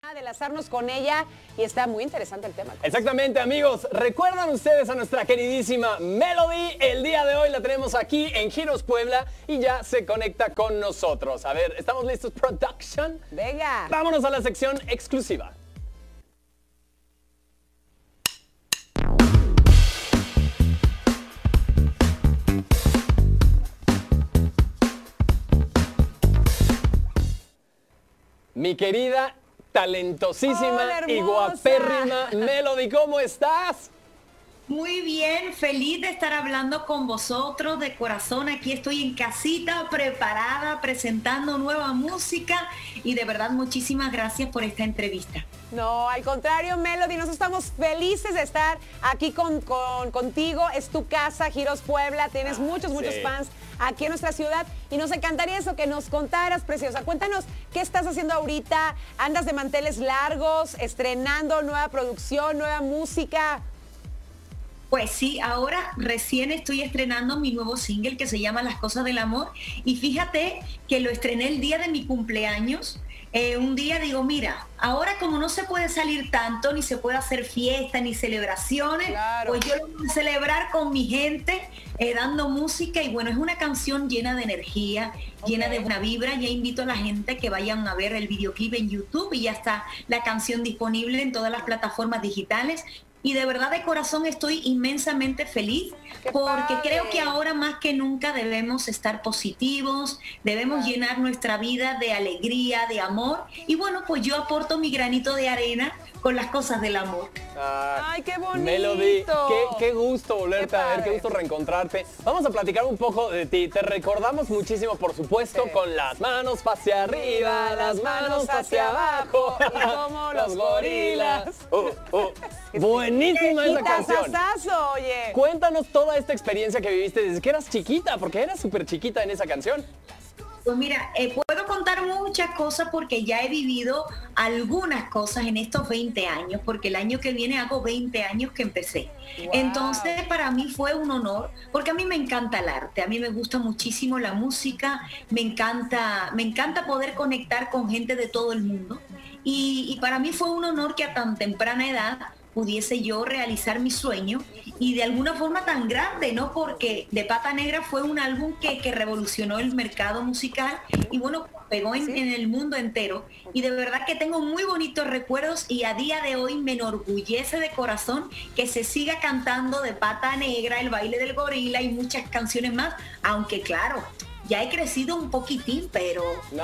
de enlazarnos con ella y está muy interesante el tema. Exactamente, amigos. ¿Recuerdan ustedes a nuestra queridísima Melody? El día de hoy la tenemos aquí en Giros Puebla y ya se conecta con nosotros. A ver, ¿estamos listos, production? Venga. Vámonos a la sección exclusiva. Mi querida, talentosísima y guapérrima Melody, ¿cómo estás? Muy bien, feliz de estar hablando con vosotros de corazón. Aquí estoy en casita, preparada, presentando nueva música y de verdad muchísimas gracias por esta entrevista. No, al contrario, Melody, nosotros estamos felices de estar aquí contigo. Es tu casa, Giros Puebla, tienes muchos fans aquí en nuestra ciudad y nos encantaría eso, que nos contaras, preciosa. Cuéntanos, ¿qué estás haciendo ahorita? ¿Andas de manteles largos, estrenando nueva producción, nueva música? Pues sí, ahora recién estoy estrenando mi nuevo single que se llama Las Cosas del Amor y fíjate que lo estrené el día de mi cumpleaños. Un día digo, mira, ahora como no se puede salir tanto, ni se puede hacer fiesta, ni celebraciones, claro, pues yo lo voy a celebrar con mi gente, dando música y bueno, es una canción llena de energía, llena de buena vibra. Ya invito a la gente que vayan a ver el videoclip en YouTube y ya está la canción disponible en todas las plataformas digitales. Y de verdad de corazón estoy inmensamente feliz porque creo que ahora más que nunca debemos estar positivos, debemos llenar nuestra vida de alegría, de amor y bueno, pues yo aporto mi granito de arena con las cosas del amor. ¡Ay, qué bonito! Melody, qué gusto volverte a ver, qué gusto reencontrarte. Vamos a platicar un poco de ti. Te recordamos muchísimo, por supuesto, con las manos hacia arriba, las manos hacia abajo, y como los gorilas. Buenísima esa canción. Oye. Cuéntanos toda esta experiencia que viviste desde que eras chiquita, porque eras súper chiquita en esa canción. Pues mira, puedo contar muchas cosas porque ya he vivido algunas cosas en estos 20 años, porque el año que viene hago 20 años que empecé. Wow. Entonces para mí fue un honor, porque a mí me encanta el arte, a mí me gusta muchísimo la música, me encanta poder conectar con gente de todo el mundo. Y para mí fue un honor que a tan temprana edad pudiese yo realizar mi sueño y de alguna forma tan grande, ¿no? Porque De Pata Negra fue un álbum que revolucionó el mercado musical y bueno, pegó en el mundo entero y de verdad que tengo muy bonitos recuerdos y a día de hoy me enorgullece de corazón que se siga cantando De Pata Negra, El Baile del Gorila y muchas canciones más, aunque claro, ya he crecido un poquitín, pero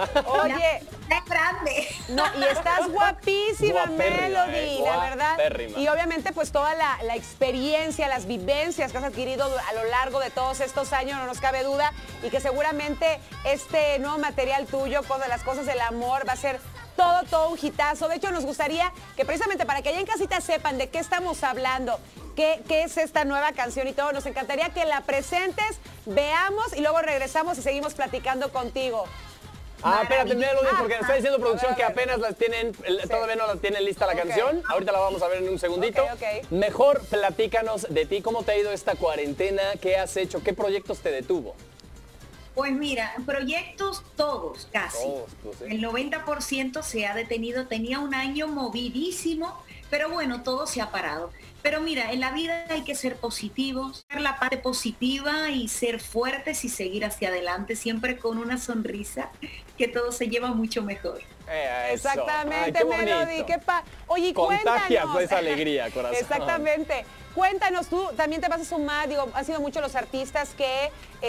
oye, es grande. No, y estás guapísima, Melody, la verdad. Y obviamente pues toda la experiencia, las vivencias que has adquirido a lo largo de todos estos años, no nos cabe duda, y que seguramente este nuevo material tuyo, con las cosas del amor, va a ser todo un hitazo. De hecho, nos gustaría que precisamente para que allá en casita sepan de qué estamos hablando, qué es esta nueva canción y todo, nos encantaría que la presentes, veamos y luego regresamos y seguimos platicando contigo. Espérate, Melody, porque nos está diciendo producción que apenas las tienen, todavía no la tienen lista la canción. Ahorita la vamos a ver en un segundito. Mejor platícanos de ti, cómo te ha ido esta cuarentena, qué has hecho, qué proyectos te detuvo. Pues mira, proyectos todos, casi. El 90% se ha detenido. Tenía un año movidísimo, pero bueno, todo se ha parado. Pero mira, en la vida hay que ser positivos, ser la parte positiva y ser fuertes y seguir hacia adelante, siempre con una sonrisa, que todo se lleva mucho mejor. Exactamente. Ay, Melody. Oye, contagias cuéntanos. Esa alegría, corazón. Exactamente. Cuéntanos, tú también te vas a sumar, digo, han sido muchos los artistas que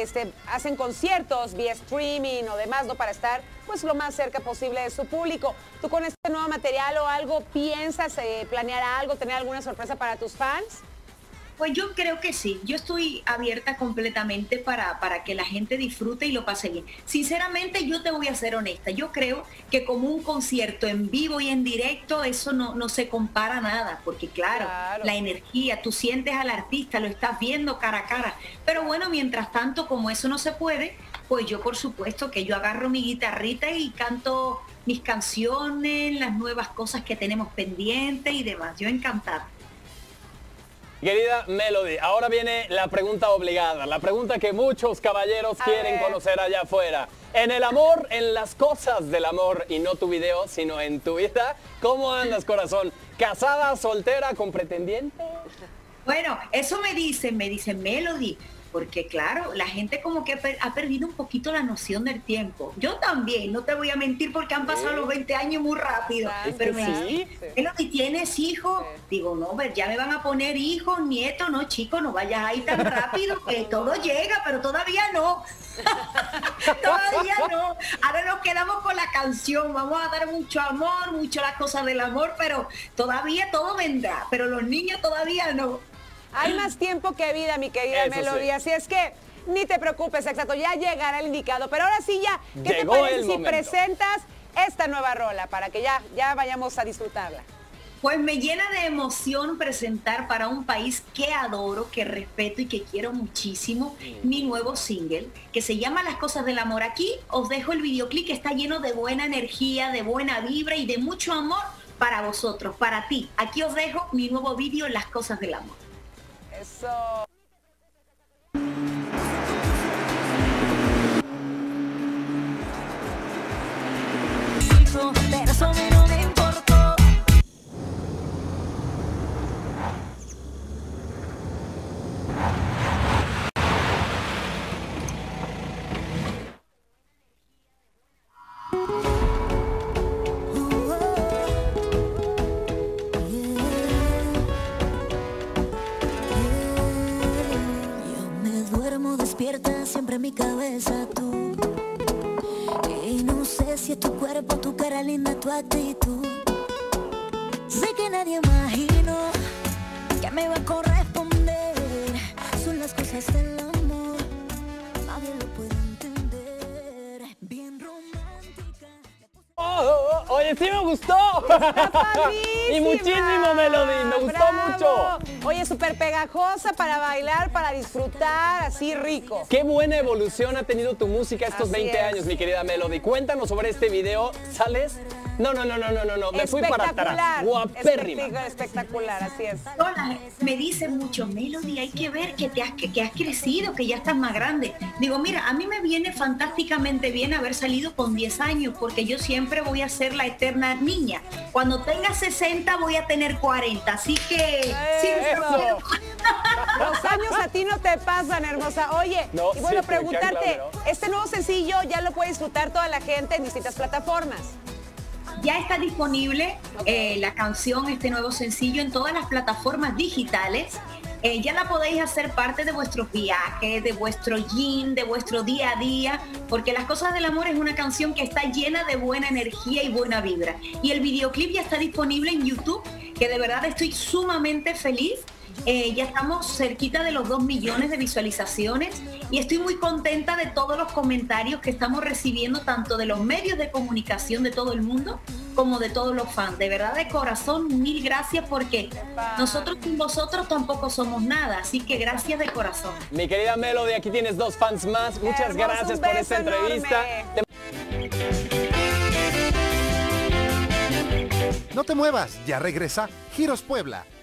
hacen conciertos vía streaming o demás, ¿no? Para estar pues lo más cerca posible de su público. ¿Tú con este nuevo material o algo piensas planear algo, tener alguna sorpresa para tus fans? Pues yo creo que sí, yo estoy abierta completamente para que la gente disfrute y lo pase bien. Sinceramente, yo te voy a ser honesta, yo creo que como un concierto en vivo y en directo, eso no se compara a nada, porque claro, la energía, tú sientes al artista, lo estás viendo cara a cara, pero bueno, mientras tanto, como eso no se puede, pues yo por supuesto que yo agarro mi guitarrita y canto mis canciones, las nuevas cosas que tenemos pendientes y demás, yo encantada. Querida Melody, ahora viene la pregunta obligada, la pregunta que muchos caballeros quieren conocer allá afuera. En el amor, en las cosas del amor, y no tu video, sino en tu vida, ¿cómo andas, corazón? ¿Casada, soltera, con pretendiente? Bueno, eso me dicen Melody, porque claro, la gente como que ha perdido un poquito la noción del tiempo. Yo también, no te voy a mentir porque han pasado los 20 años muy rápido. Pero me dicen, Melody, ¿tienes hijos? Digo, no, ya me van a poner hijos, nietos, no, chico, no vayas ahí tan rápido, que todo llega, pero todavía no. Todavía no. Ahora nos quedamos con la canción, vamos a dar mucho amor, mucho las cosas del amor, pero todavía todo vendrá, pero los niños todavía no. Hay más tiempo que vida, mi querida Melody, así es que ni te preocupes, exacto, ya llegará el indicado. Pero ahora sí ya, ¿qué te parece si presentas esta nueva rola para que ya vayamos a disfrutarla? Pues me llena de emoción presentar para un país que adoro, que respeto y que quiero muchísimo mi nuevo single, que se llama Las Cosas del Amor. Aquí os dejo el videoclip que está lleno de buena energía, de buena vibra y de mucho amor para vosotros, para ti. Aquí os dejo mi nuevo vídeo, Las Cosas del Amor. Eso. Pero eso a mí no me importó. Despierta siempre en mi cabeza tú. Y no sé si es tu cuerpo, tu cara linda, tu actitud. Sé que nadie imaginó que me va a corresponder. Son las cosas del amor, nadie lo puede entender. Bien romántica. Oye, sí me gustó. Y muchísimo, Melody, me gustó mucho. Oye, súper pegajosa para bailar, para disfrutar, así rico. Qué buena evolución ha tenido tu música estos 20 años, mi querida Melody. Cuéntanos sobre este video. ¿Sales? No, me fui para atrás. Guapérrima. Espectacular, así es. Hola, me dicen mucho, Melody, hay que ver que has crecido, que ya estás más grande. Digo, mira, a mí me viene fantásticamente bien haber salido con 10 años, porque yo siempre voy a ser la eterna niña. Cuando tenga 60 voy a tener 40, así que... Los años a ti no te pasan, hermosa. Oye, y bueno, preguntarte, este nuevo sencillo ya lo puede disfrutar toda la gente en distintas plataformas. Ya está disponible la canción, este nuevo sencillo, en todas las plataformas digitales. Ya la podéis hacer parte de vuestros viajes, de vuestro gym, de vuestro día a día, porque Las Cosas del Amor es una canción que está llena de buena energía y buena vibra. Y el videoclip ya está disponible en YouTube, que de verdad estoy sumamente feliz. Ya estamos cerquita de los 2 millones de visualizaciones y estoy muy contenta de todos los comentarios que estamos recibiendo, tanto de los medios de comunicación de todo el mundo como de todos los fans. De verdad, de corazón, mil gracias, porque nosotros sin vosotros tampoco somos nada, así que gracias de corazón. Mi querida Melody, aquí tienes 2 fans más. Muchas gracias por esta entrevista. No te muevas, ya regresa Giros Puebla.